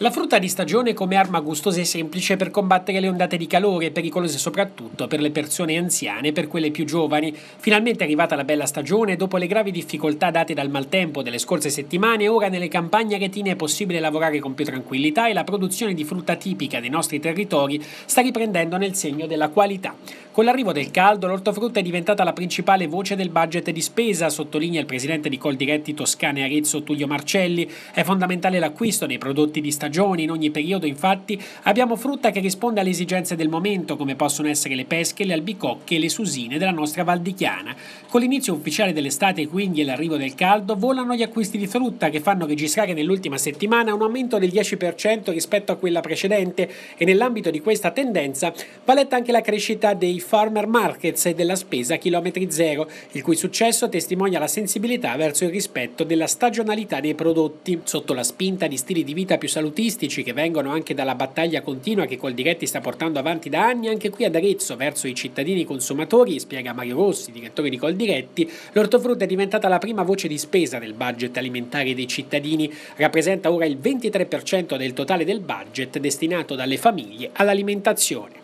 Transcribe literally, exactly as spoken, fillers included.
La frutta di stagione come arma gustosa e semplice per combattere le ondate di calore, pericolose soprattutto per le persone anziane e per quelle più giovani. Finalmente è arrivata la bella stagione, dopo le gravi difficoltà date dal maltempo delle scorse settimane, ora nelle campagne aretine è possibile lavorare con più tranquillità e la produzione di frutta tipica dei nostri territori sta riprendendo nel segno della qualità. Con l'arrivo del caldo, l'ortofrutta è diventata la principale voce del budget di spesa, sottolinea il presidente di Coldiretti Toscana e Arezzo Tullio Marcelli. È fondamentale l'acquisto dei prodotti di stagione, in ogni periodo infatti abbiamo frutta che risponde alle esigenze del momento, come possono essere le pesche, le albicocche e le susine della nostra Val di Chiana. Con l'inizio ufficiale dell'estate quindi e l'arrivo del caldo, volano gli acquisti di frutta che fanno registrare nell'ultima settimana un aumento del dieci per cento rispetto a quella precedente, e nell'ambito di questa tendenza va letta anche la crescita dei farmer markets e della spesa a chilometri zero, il cui successo testimonia la sensibilità verso il rispetto della stagionalità dei prodotti. Sotto la spinta di stili di vita più salutistici che vengono anche dalla battaglia continua che Coldiretti sta portando avanti da anni anche qui ad Arezzo verso i cittadini consumatori, spiega Mario Rossi, direttore di Coldiretti, l'ortofrutta è diventata la prima voce di spesa del budget alimentare dei cittadini, rappresenta ora il ventitré per cento del totale del budget destinato dalle famiglie all'alimentazione.